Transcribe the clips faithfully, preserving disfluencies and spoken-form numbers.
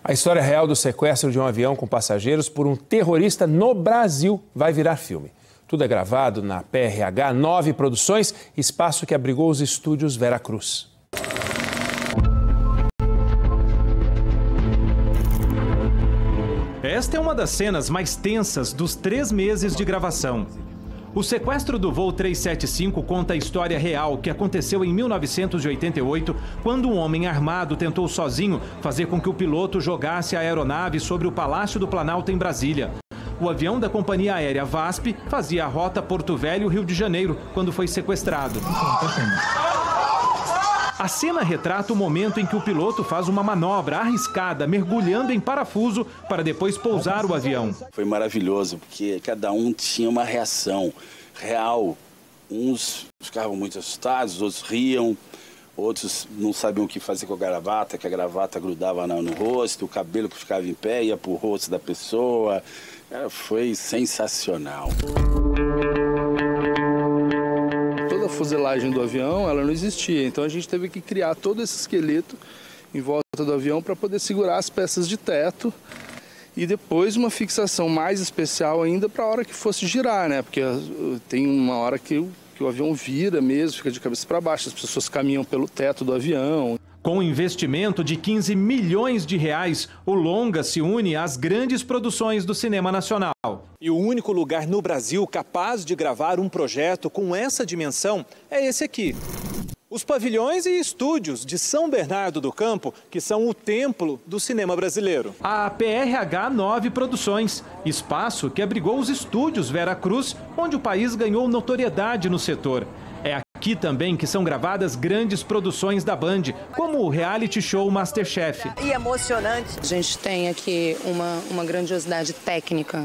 A história real do sequestro de um avião com passageiros por um terrorista no Brasil vai virar filme. Tudo é gravado na P R H nove Produções, espaço que abrigou os estúdios Veracruz. Esta é uma das cenas mais tensas dos três meses de gravação. O sequestro do voo trezentos e setenta e cinco conta a história real que aconteceu em mil novecentos e oitenta e oito, quando um homem armado tentou sozinho fazer com que o piloto jogasse a aeronave sobre o Palácio do Planalto em Brasília. O avião da companhia aérea VASP fazia a rota Porto Velho, Rio de Janeiro, quando foi sequestrado. A cena retrata o momento em que o piloto faz uma manobra arriscada, mergulhando em parafuso para depois pousar o avião. Foi maravilhoso, porque cada um tinha uma reação real. Uns ficavam muito assustados, outros riam, outros não sabiam o que fazer com a gravata, que a gravata grudava no rosto, o cabelo que ficava em pé ia para o rosto da pessoa. Foi sensacional. Toda a fuselagem do avião, ela não existia, então a gente teve que criar todo esse esqueleto em volta do avião para poder segurar as peças de teto e depois uma fixação mais especial ainda para a hora que fosse girar, né? Porque tem uma hora que o, que o avião vira mesmo, fica de cabeça para baixo, as pessoas caminham pelo teto do avião. Com um investimento de quinze milhões de reais, o longa se une às grandes produções do cinema nacional. E o único lugar no Brasil capaz de gravar um projeto com essa dimensão é esse aqui. Os pavilhões e estúdios de São Bernardo do Campo, que são o templo do cinema brasileiro. A P R H nove Produções, espaço que abrigou os estúdios Veracruz, onde o país ganhou notoriedade no setor. É aqui também que são gravadas grandes produções da Band, como o reality show MasterChef. E emocionante. A gente tem aqui uma, uma grandiosidade técnica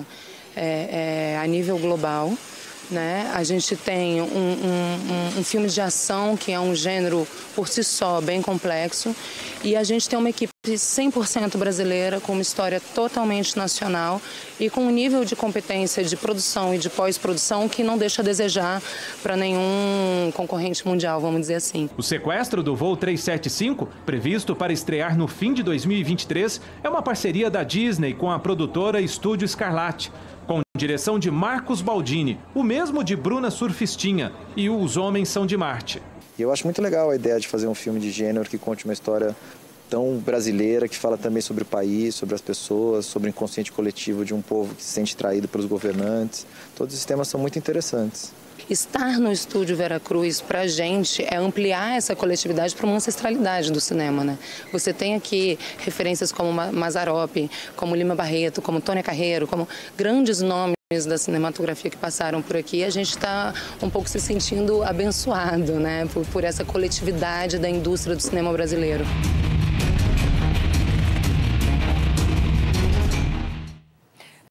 é, é, a nível global. Né? A gente tem um, um, um filme de ação que é um gênero por si só bem complexo e a gente tem uma equipe cem por cento brasileira com uma história totalmente nacional e com um nível de competência de produção e de pós-produção que não deixa a desejar para nenhum concorrente mundial, vamos dizer assim. O sequestro do voo trezentos e setenta e cinco, previsto para estrear no fim de dois mil e vinte e três, é uma parceria da Disney com a produtora Estúdio Scarlatti, com direção de Marcos Baldini, o mesmo de Bruna Surfistinha e Os Homens São de Marte. Eu acho muito legal a ideia de fazer um filme de gênero que conte uma história tão brasileira, que fala também sobre o país, sobre as pessoas, sobre o inconsciente coletivo de um povo que se sente traído pelos governantes. Todos esses temas são muito interessantes. Estar no estúdio Veracruz, para a gente, é ampliar essa coletividade para uma ancestralidade do cinema, né? Você tem aqui referências como Mazzaropi, como Lima Barreto, como Tônia Carreiro, como grandes nomes da cinematografia que passaram por aqui. A gente está um pouco se sentindo abençoado, né? Por, por essa coletividade da indústria do cinema brasileiro.